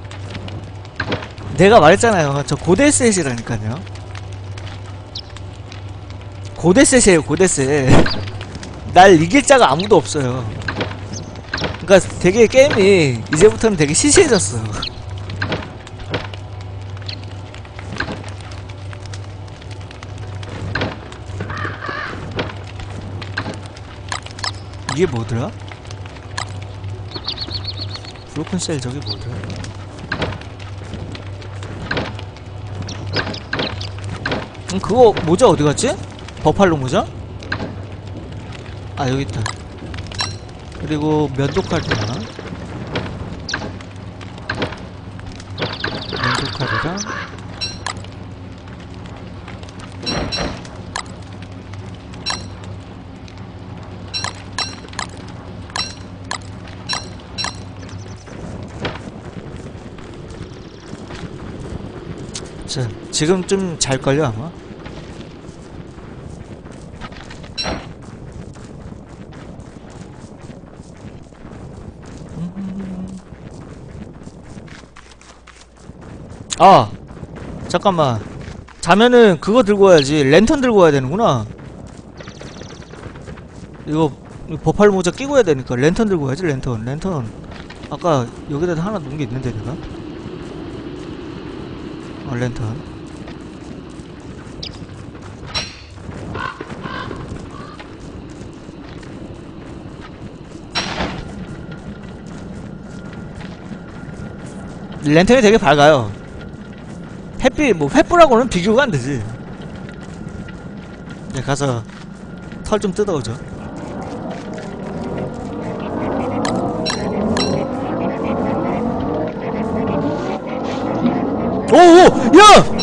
내가 말했잖아요. 저 고대셋이라니까요. 고대셋이에요, 고대셋. 날 이길 자가 아무도 없어요. 그니까 되게 게임이 이제부터는 되게 시시해졌어. 이게 뭐더라? 브로큰 셀 저게 뭐더라? 그거 모자 어디 갔지? 버팔로 모자? 아, 여기 있다. 그리고 면도칼이나 면도칼이랑 자, 지금 좀 잘걸요 아마? 아 잠깐만, 자면은 그거 들고 와야지. 랜턴 들고 와야 되는구나. 이거 버팔 모자 끼고 해야 되니까 랜턴 들고 와야지. 랜턴 아까 여기다 하나 놓은 게 있는데 내가. 랜턴. 랜턴이 되게 밝아요. 햇빛, 뭐 횃불하고는 비교가 안 되지. 이제 가서 털 좀 뜯어오죠. 오오! 야!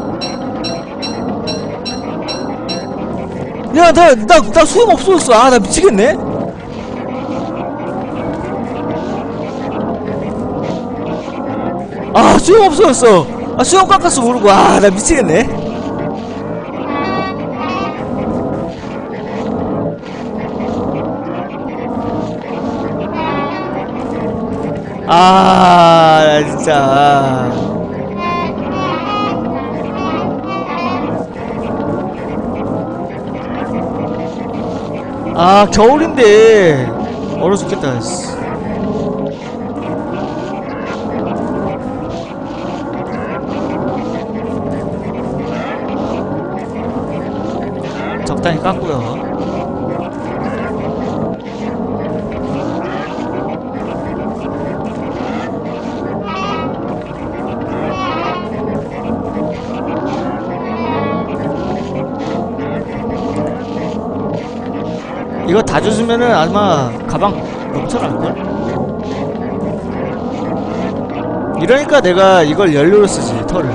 야, 나 수염 없어졌어. 아, 나 미치겠네? 아, 수염 없어졌어. 아, 수염 깎았어, 모르고. 아, 나 미치겠네? 아, 나 진짜. 아, 겨울인데 얼어 죽겠다. 씨. 적당히 깎고요. 이거 다 주시면은 아마 가방 넘쳐날걸? 이러니까 내가 이걸 연료로 쓰지, 털을.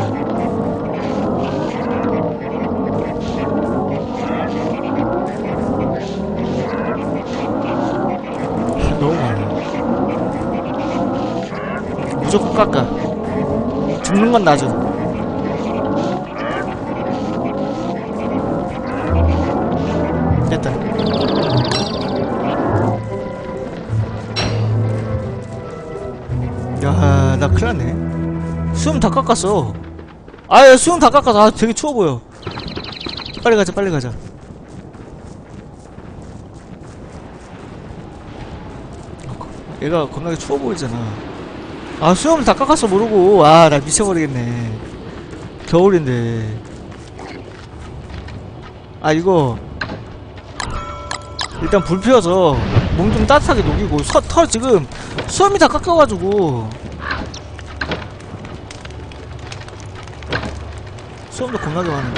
너무 많아. 무조건 깎아. 죽는 건 나죠. 됐다. 야, 나 큰일났네. 수염 다 깎았어. 아, 수염 다 깎아서. 아, 되게 추워 보여. 빨리 가자, 빨리 가자. 얘가 겁나게 추워 보이잖아. 아, 수염을 다 깎았어, 모르고. 아, 나 미쳐버리겠네. 겨울인데. 아, 이거 일단 불 피워서 몸 좀 따뜻하게 녹이고. 털 지금 수염이 다 깎여가지고 수염도 겁나게 많은데.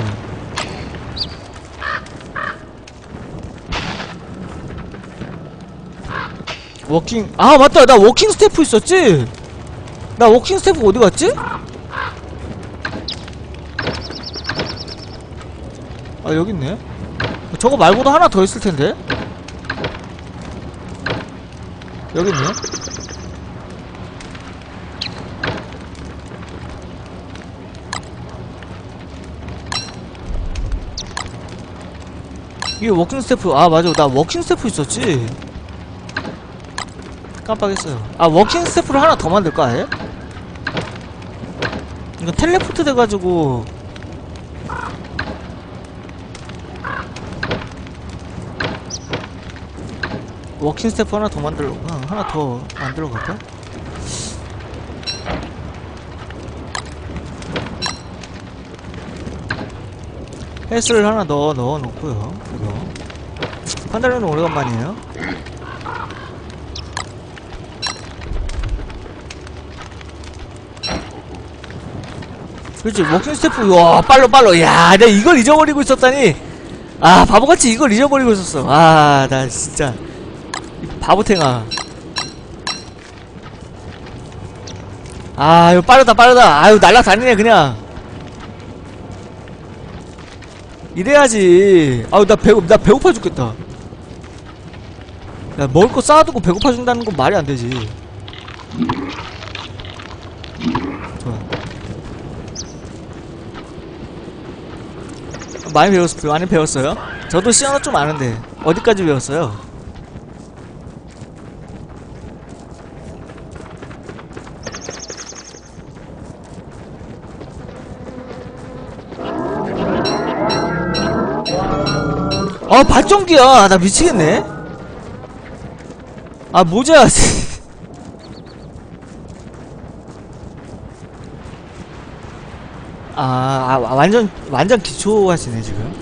워킹, 아 맞다, 나 워킹 스태프 있었지? 나 워킹 스태프 어디 갔지? 아, 여기 있네. 저거 말고도 하나 더 있을 텐데. 여기 있네. 이게 워킹 스태프. 아 맞아, 나 워킹 스태프 있었지. 깜빡했어요. 아, 워킹 스태프를 하나 더 만들까 아예? 이거 텔레포트 돼가지고. 워킹 스태프 하나 더 만들어. 하나 더 만들어 갈까? 헬스를 하나 넣어놓고요. 이거 판단은 오래간만이에요. 그렇지, 워킹 스태프. 와, 빨로. 야, 내가 이걸 잊어버리고 있었다니. 아, 바보같이 이걸 잊어버리고 있었어. 아, 나 진짜 바보탱아. 아, 이거 빠르다. 아유, 날라다니네 그냥. 이래야지. 아유, 나 배고파 죽겠다. 야, 먹을 거 쌓아두고 배고파 준다는 건 말이 안 되지. 좋아. 많이 배웠어요? 저도 시어너 좀 아는데 어디까지 배웠어요? 아, 발전기야. 나 미치겠네. 아, 모자. 완전 기초 하시네, 지금.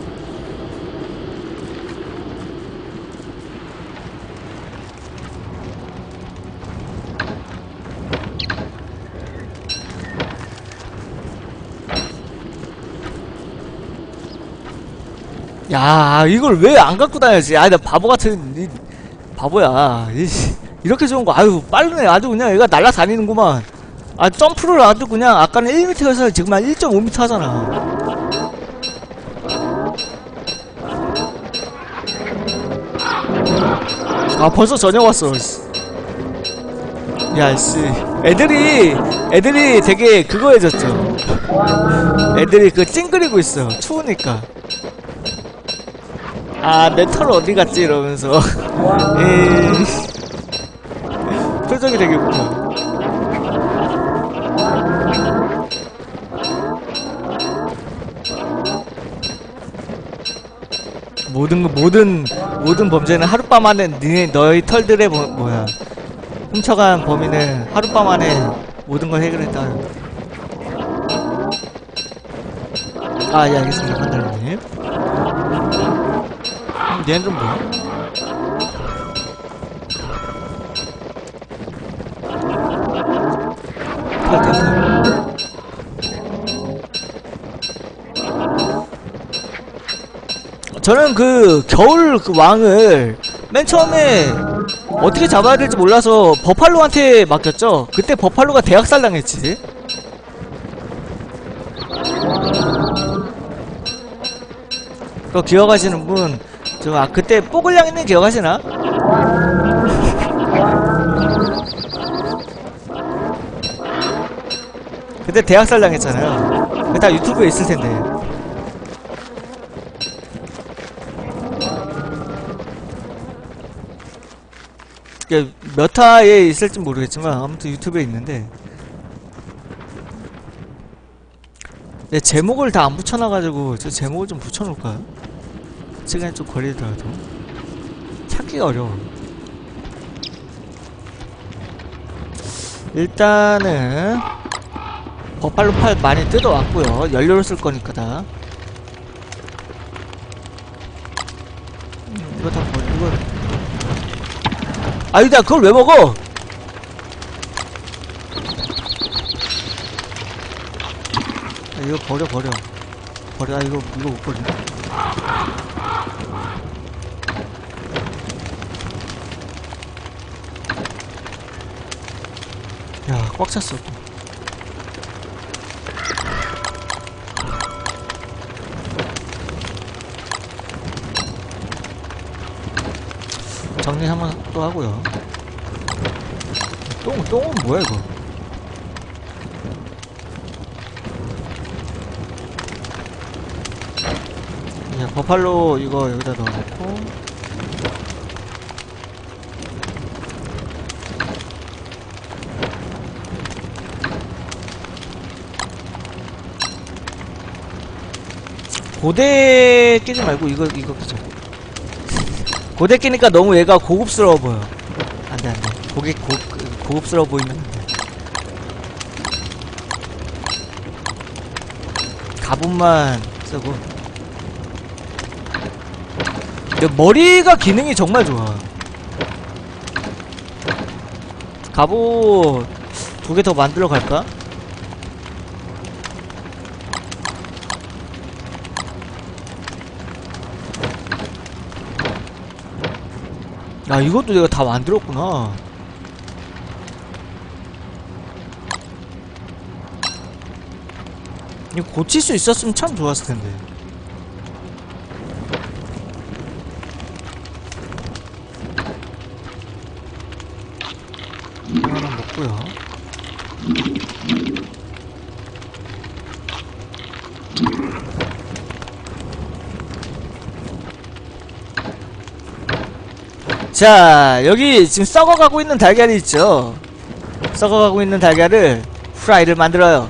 야, 이걸 왜 안 갖고 다녀야지. 아, 나 바보 같은, 바보야. 이렇게 좋은 거, 아유, 빠르네. 아주 그냥 얘가 날아다니는구만. 아, 점프를 아주 그냥, 아까는 1m여서 지금 한 1.5m 하잖아. 아, 벌써 저녁 왔어. 야, 씨. 애들이 되게 그거 해졌죠. 애들이 그 찡그리고 있어. 추우니까. 아, 내 털 어디 갔지? 이러면서. 표정이 되게 웃겨. 모든 범죄는 하룻밤 안에 너희 털들의 뭐야. 훔쳐간 범인은 하룻밤 안에 모든 걸 해결했다. 아, 예, 알겠습니다. 판단님. 얘는 좀 뭐야? 저는 그 겨울 그 왕을 맨 처음에 어떻게 잡아야 될지 몰라서 버팔로한테 맡겼죠. 그때 버팔로가 대학살 당했지. 그거 기억하시는 분, 그때 뽀글냥이는 기억하시나? 그때 대학살 당했잖아요. 그거 다 유튜브에 있을텐데. 몇 화에 있을지 모르겠지만 아무튼 유튜브에 있는데, 내 제목을 다 안 붙여놔가지고 저 제목을 좀 붙여놓을까요? 시간이 좀 걸리더라도 찾기가 어려워. 일단은 버팔로 팔 많이 뜯어왔고요. 연료를 쓸 거니까 다. 이거 다 이거. 아유다, 그걸 왜 먹어? 이거 버려. 아, 이거 못 버려. 야, 꽉 찼어. 정리 한번 또 하고요. 똥은 뭐야 이거? 그냥 버팔로 이거 여기다 넣어놓고, 고대 끼지 말고 이거 끼자. 고대 끼니까 너무 얘가 고급스러워 보여. 안돼. 고급스러워 보이면 안돼. 가분만 쓰고. 근데 머리가 기능이 정말 좋아. 갑옷 2개 더 만들러 갈까? 야, 이것도 내가 다 만들었구나. 이거 고칠 수 있었으면 참 좋았을 텐데. 이거 하나 먹고요. 자, 여기 지금 썩어가고 있는 달걀이 있죠. 썩어가고 있는 달걀을 후라이를 만들어요.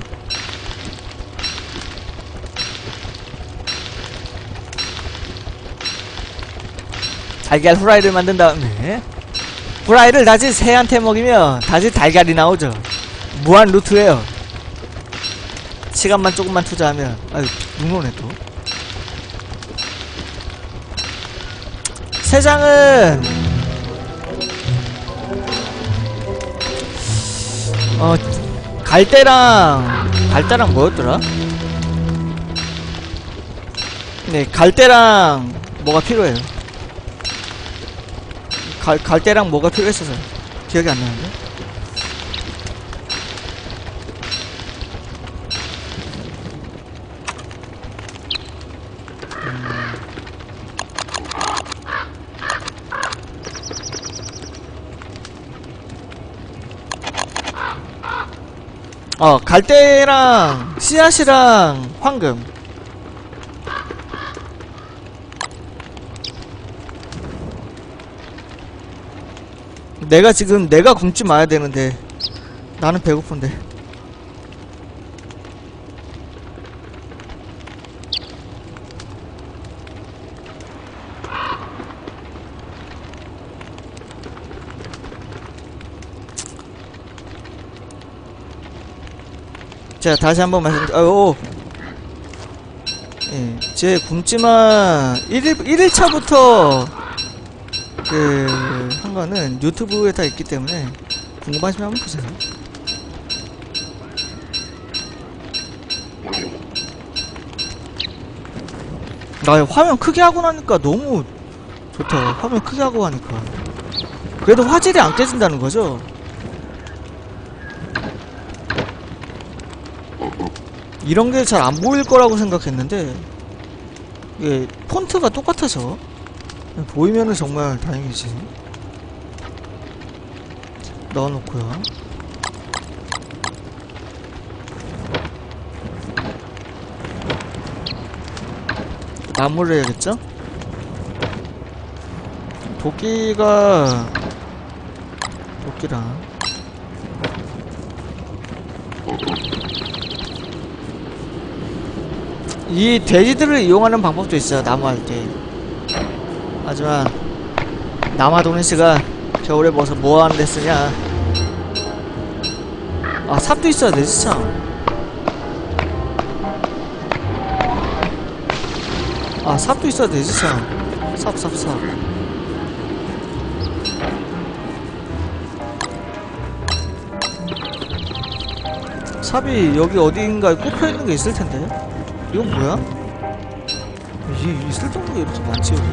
달걀 후라이를 만든 다음에 후라이를 다시 새한테 먹이면 다시 달걀이 나오죠. 무한 루트예요. 시간만 조금만 투자하면. 아유, 눈오네 또. 새장은 갈대랑 뭐였더라? 네, 갈대랑 뭐가 필요해요. 갈대랑 뭐가 필요했어서 기억이 안 나는데. 갈대랑 씨앗이랑 황금. 내가 굶지 마야 되는데 나는 배고픈데. 자, 다시 한번 예, 제 굶지마 1일차부터 한 거는 유튜브에 다 있기 때문에 궁금하시면 한번 보세요. 나 화면 크게 하고 나니까 너무 좋다. 화면 크게 하고 하니까. 그래도 화질이 안 깨진다는 거죠? 이런 게 잘 안 보일 거라고 생각했는데, 이게 폰트가 똑같아서 보이면은 정말 다행이지. 넣어놓고요. 나무를 해야겠죠? 도끼랑 이 돼지들을 이용하는 방법도 있어요. 나무 할 때. 하지만 남아도니스가 겨울에 뭐하는 데 쓰냐. 아, 삽도 있어야 되지 참. 아, 삽도 있어야 되지 참. 삽. 삽이 여기 어딘가에 꼽혀있는 게 있을 텐데. 이건 뭐야? 이 쓸데없는 게 이렇게 많지 여기?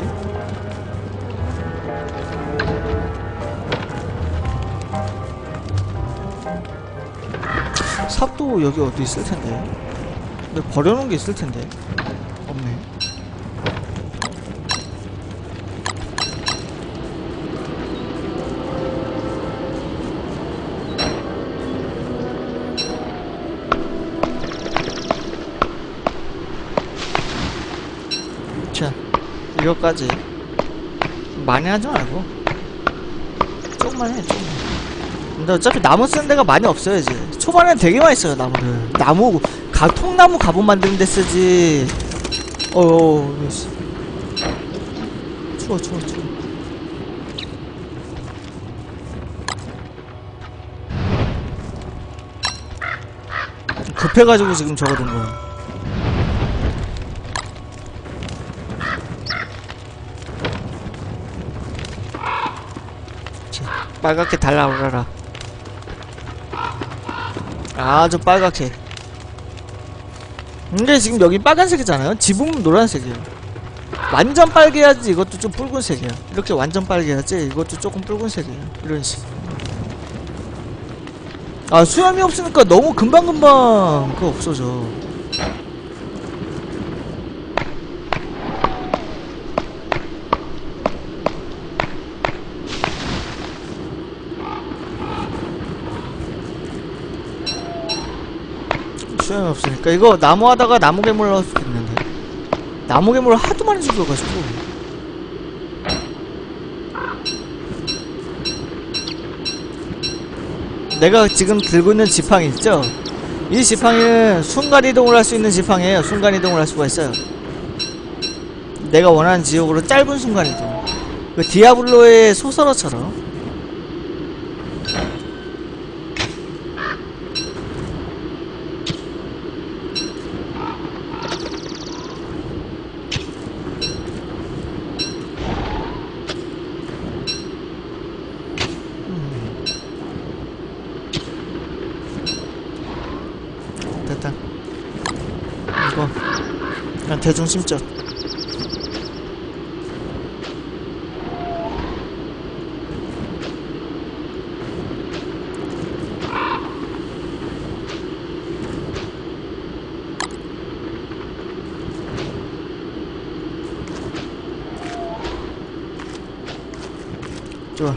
삽도 여기 어디 있을 텐데. 근데 버려놓은 게 있을 텐데. 없네. 자, 이거까지 많이 하지 말고 조금만 해, 조금만. 근데 어차피 나무 쓰는 데가 많이 없어요. 이제 초반엔 되게 많이 써요. 나무를. 통나무 갑옷 만드는 데 쓰지. 추워. 급해가지고 지금 적어둔 거야. 빨갛게 달라오라라. 아주 빨갛게. 근데 지금 여기 빨간색이잖아요. 지붕은 노란색이에요. 완전 빨개야지 이것도 좀 붉은색이야. 이렇게 완전 빨개야지 이것도 조금 붉은색이에요. 이런 식. 아, 수염이 없으니까 너무 금방금방 그거 없어져. 수염이 없으니까. 이거 나무 하다가 나무 괴물 나올 수도 있는데. 나무 괴물을 하도 많이 죽여가지고. 내가 지금 들고 있는 지팡이 있죠? 이 지팡이는 순간이동을 할 수 있는 지팡이에요. 순간이동을 할 수가 있어요. 내가 원하는 지역으로 짧은 순간이동. 그 디아블로의 소설어처럼. 됐다. 이거 그냥 대중심적. 좋아.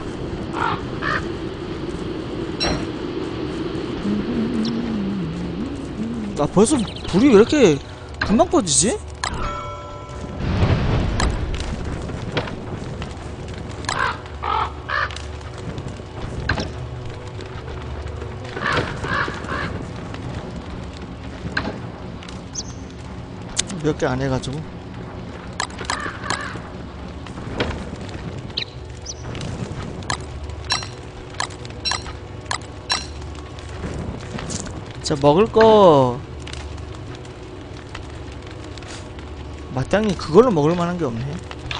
아, 벌써 불이 왜 이렇게 금방 꺼지지? 몇 개 안 해가지고. 자, 먹을 거 마땅히 그걸로 먹을 만한 게 없네.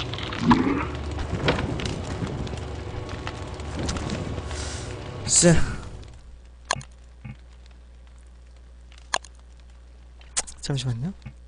쎄. 잠시만요.